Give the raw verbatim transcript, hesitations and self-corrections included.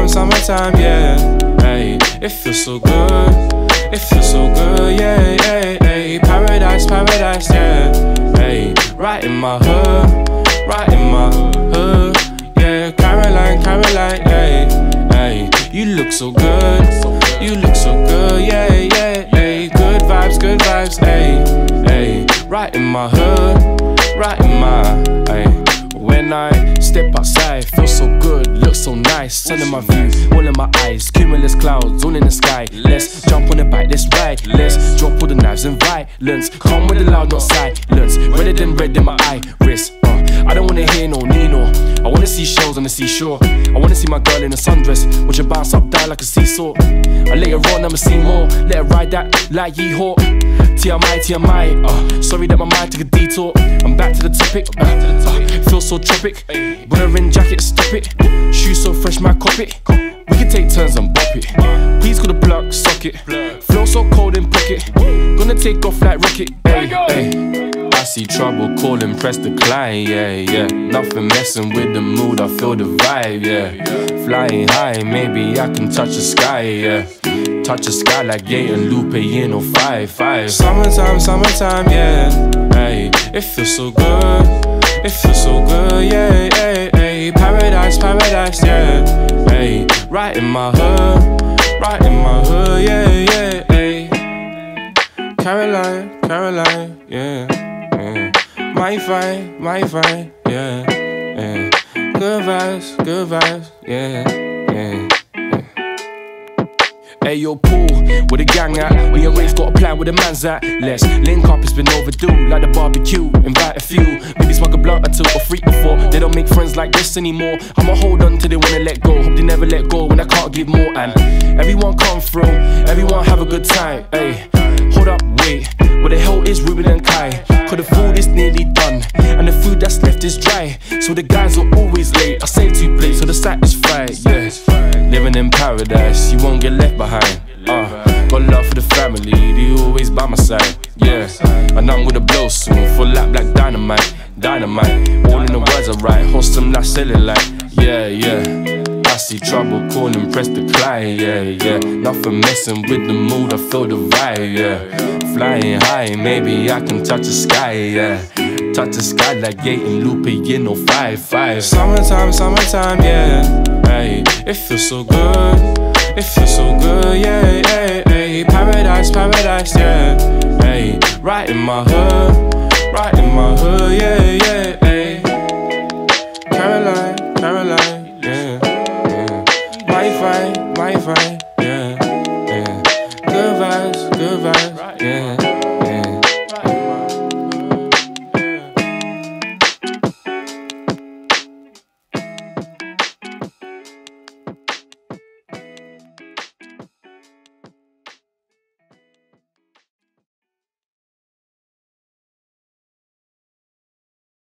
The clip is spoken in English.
Summertime, summertime, yeah. Hey, it feels so good. It feels so good, yeah, yeah, yeah. Paradise, paradise, yeah. Hey, right in my hood, right in my hood, yeah. Caroline, Caroline, yeah. Hey, you look so good, you look so good, yeah, yeah, yeah. Good vibes, good vibes, hey, hey. Right in my hood, right in my, hey. When I step outside, feel so good, look so nice. Sun in my view, all in my eyes, cumulus clouds, all in the sky. Let's jump on the bike, let's ride. Let's drop all the knives and violence. Come with the loud, not silence. Redder than red in my iris. Uh, I don't wanna hear no Nino. I wanna see shells on the seashore. I wanna see my girl in a sundress, watch her bounce up down like a seesaw. And later on I'ma see more, let her ride that like yee-haw. T M I, T M I, uh, sorry that my mind took a detour. I'm back to the topic, uh, uh, feel so tropic. Wearing jacket, stop it. Shoes so fresh, my cop it. We can take turns and bop it. Please call the plug, socket. Flow so cold in pocket. Gonna take off like rocket. Hey, hey. I see trouble, call and press decline. Yeah, yeah. Nothing messing with the mood, I feel the vibe. Yeah. Flying high, maybe I can touch the sky. Yeah. Touch the sky like Ye and Lupe in oh five five. Summertime, summertime, yeah. Hey, it feels so good. It feels so good, yeah, yeah, yeah. Paradise, paradise, yeah. Hey, right in my hood, right in my hood, yeah, yeah, yeah. Caroline, Caroline, yeah, yeah. My vibe, my vibe, yeah, yeah. Good vibes, good vibes, yeah, yeah. Hey yo, Paul, where the gang at? We ain't raised, got a plan where the man's at. Let's link up, it's been overdue. Like the barbecue, invite a few. Maybe smoke a blunt or two or three or four. They don't make friends like this anymore. I'ma hold on till they wanna let go. Hope they never let go when I can't give more. And everyone come through, everyone have a good time. Hey, hold up, wait, where the hell is Ruben and Kai? Cause the food is nearly done, and the food that's left is dry. So the guys are always late. I say two plates, so the sat is fried, yeah. Living in paradise, you won't get left behind. Uh, got love for the family, they always by my side. Yeah, and I'm gonna blow soon, full lap like dynamite, dynamite. All in the words I write, host them like cellulite. Yeah, yeah. I see trouble, call and press decline. Yeah, yeah. Nothing messing with the mood, I feel the vibe. Yeah, flying high, maybe I can touch the sky. Yeah, touch the sky like Ye and Lupe in oh five five. Summertime, summertime, yeah. Hey, it feels so good, it feels so good, yeah, yeah, yeah. Paradise, paradise, yeah. Hey, right in my hood, right in my hood, yeah, yeah, yeah. Caroline, Caroline, yeah, yeah. My vibe, my vibe.